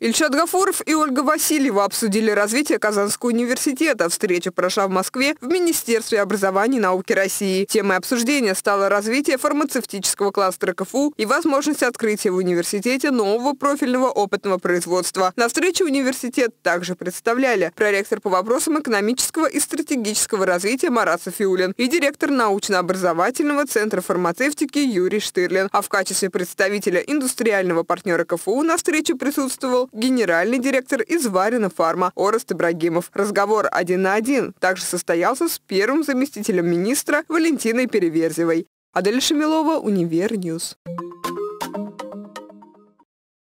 Ильшат Гафуров и Ольга Васильева обсудили развитие Казанского университета. Встреча прошла в Москве в Министерстве образования и науки России. Темой обсуждения стало развитие фармацевтического кластера КФУ и возможность открытия в университете нового профильного опытного производства. На встрече университет также представляли проректор по вопросам экономического и стратегического развития Марат Сафиуллин и директор научно-образовательного центра фармацевтики Юрий Штырлин. А в качестве представителя индустриального партнера КФУ на встрече присутствовал генеральный директор Изварина Фарма Орест Ибрагимов. Разговор 1 на 1 также состоялся с первым заместителем министра Валентиной Переверзевой. Адель Шамилова, Универньюз.